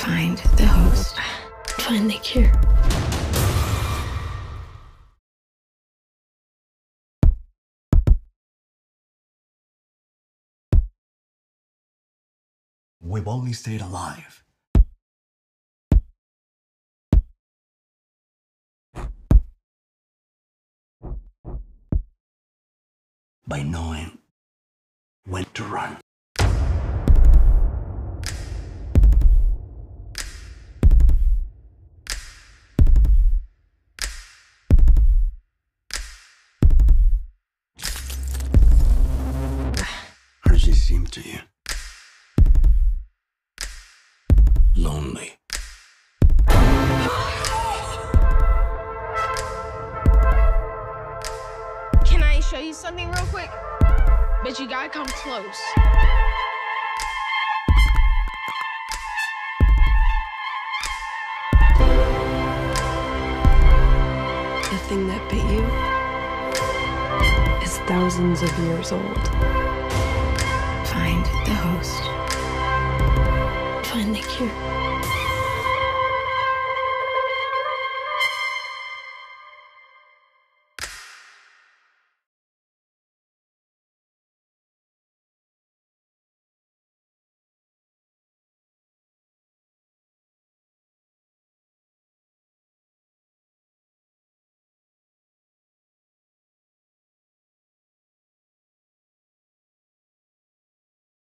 Find the host. Find the cure. We've only stayed alive by knowing when to run. How does she seem to you? Lonely. Can I show you something real quick? But you gotta come close. The thing that bit you is thousands of years old. Find the host. Find the cure.